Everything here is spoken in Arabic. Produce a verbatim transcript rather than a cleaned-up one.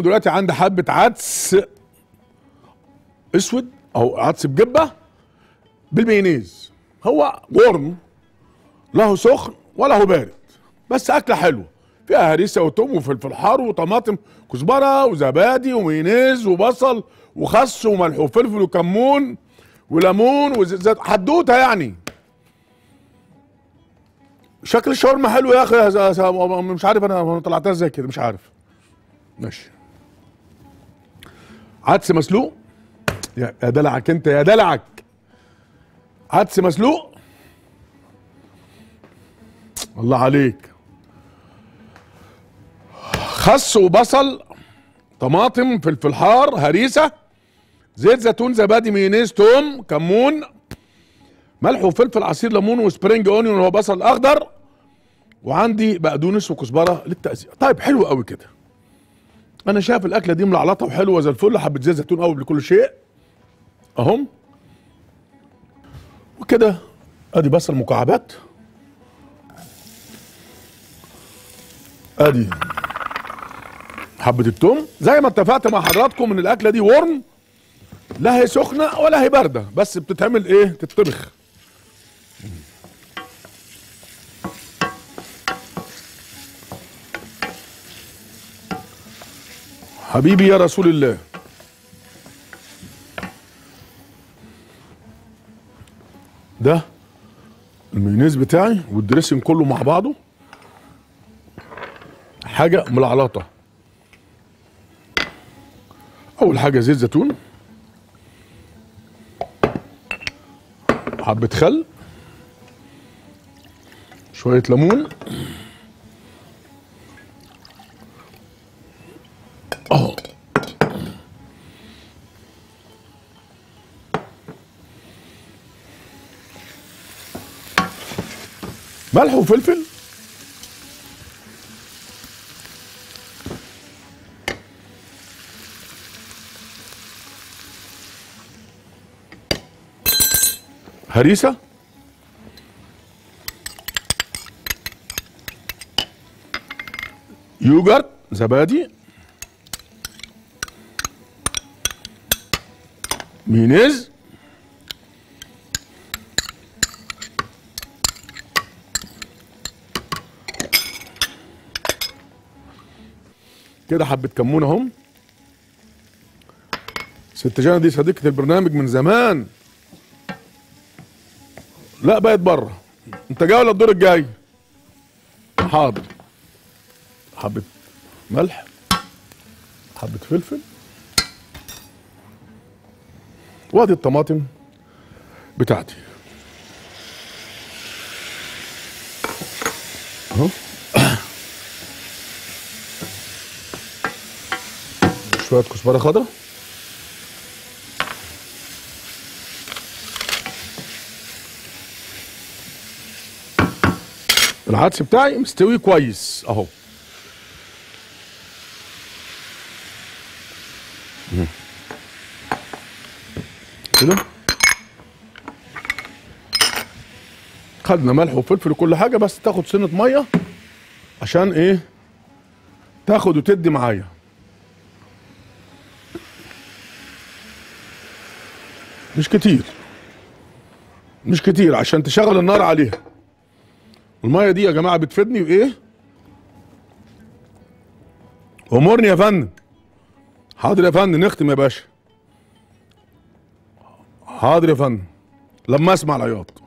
دلوقتي عندي حبه عدس اسود او عدس بجبه بالمايونيز. هو ورم له سخن ولا هو بارد، بس اكله حلوه فيها هريسه وتوم وفلفل حار وطماطم كزبره وزبادي ومايونيز وبصل وخس وملح وفلفل وكمون وليمون وزيت، حدوته يعني. شكل الشاورما حلو يا اخي، مش عارف انا طلعتها ازاي كده، مش عارف. ماشي. عدس مسلوق، يا دلعك انت يا دلعك. عدس مسلوق، الله عليك. خس وبصل طماطم فلفل حار هريسه زيت زيتون زبادي مايونيز توم كمون ملح وفلفل عصير ليمون وسبرينج اونيون اللي هو بصل اخضر، وعندي بقدونس وكزبره للتقزيع. طيب حلو قوي كده. انا شايف الاكله دي ملعلطه وحلوه زي الفل. حبه زيت زيتون قوي لكل شيء اهم. وكده ادي بصل مكعبات، ادي حبه التوم. زي ما اتفقت مع حضراتكم ان الاكله دي ورم، لا هي سخنه ولا هي بارده، بس بتتعمل ايه؟ تتطبخ. حبيبي يا رسول الله. ده المايونيز بتاعي والدريسنج كله مع بعضه حاجه ملعلطه. اول حاجه زيت زيتون، حبه خل، شويه ليمون اهو، ملح وفلفل، هريسه، يوجرت زبادي، مايونيز، كده حبه كمون اهم. ست جانا دي صديقه البرنامج من زمان، لا بقت بره. انت جاي ولا الدور الجاي؟ حاضر. حبه ملح، حبه فلفل، وادي الطماطم بتاعتي اهو. شويه كزبره خضراء، العدس بتاعي مستوي كويس اهو. كده خدنا ملح وفلفل وكل حاجه، بس تاخد سنه ميه عشان ايه؟ تاخد وتدي معايا. مش كتير مش كتير عشان تشغل النار عليها. الميه دي يا جماعه بتفيدني بايه؟ امورني يا فندم. حاضر يا فندم، نختم يا باشا. حاضر يا فندم لما اسمع العياط.